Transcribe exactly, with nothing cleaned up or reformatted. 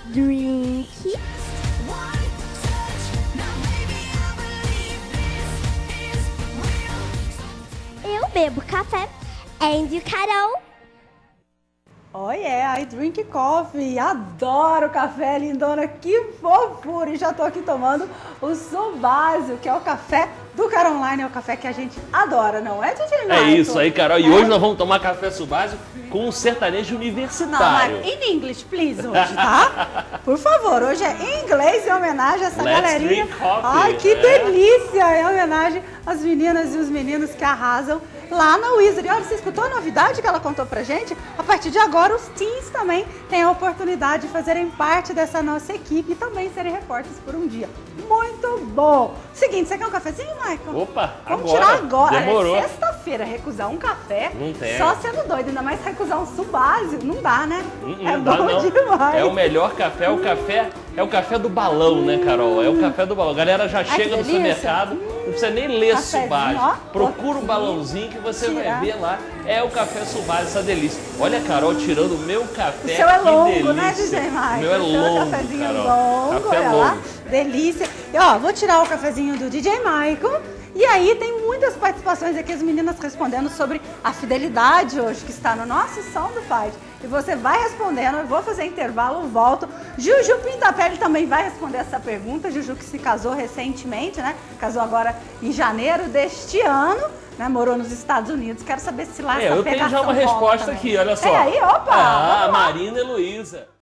drink. Eu bebo café. And Carol. Oh yeah, I drink coffee. Adoro café, lindona. Que fofura. E já tô aqui tomando o Subásio, que é o café do Caroline. É o café que a gente adora, não é, D J Michael? É isso aí, Carol. E é? hoje nós vamos tomar café Subásio com um sertanejo universitário. Não, mas in English, please, hoje, tá? Por favor, hoje é em inglês, em homenagem a essa Let's galerinha. drink coffee. Ai, que é. delícia! Em homenagem às meninas e os meninos que arrasam lá na Wizard. Olha, você escutou a novidade que ela contou pra gente? A partir de agora, os teens também têm a oportunidade de fazerem parte dessa nossa equipe e também serem repórteres por um dia. Muito bom! Seguinte, você quer um cafezinho, Michael? Opa, Vamos agora. tirar agora. Demorou. É sexta-feira, recusar um café, Não tem. só sendo doido, ainda mais recusar um Subásio, não dá, né? Não é dá, bom não. demais. É o melhor café, é o café, é o café do balão, né, Carol? É o café do balão. A galera já chega no delícia. supermercado, não precisa nem ler Cafezinho, Subásio. ó. Procura o Aqui. balãozinho que você Tirar. vai ver lá. É o café Subásio, essa delícia. Olha a Carol tirando o meu café. O seu é que longo, delícia. né, D J Michael? O meu é O seu longo, cafezinho Carol. longo, Café olha longo. lá. Delícia. E ó, vou tirar o cafezinho do D J Michael. E aí tem muitas participações aqui, as meninas respondendo sobre a fidelidade hoje, que está no nosso som do Fight. E você vai respondendo, eu vou fazer intervalo, volto. Juju Pintapelli também vai responder essa pergunta. Juju que se casou recentemente, né? Casou agora em janeiro deste ano, né? Morou nos Estados Unidos. Quero saber se lá É, essa eu tenho já pegação uma rola resposta também. aqui, olha só. Tem aí, opa! Ah, vamos lá. Marina Heloísa.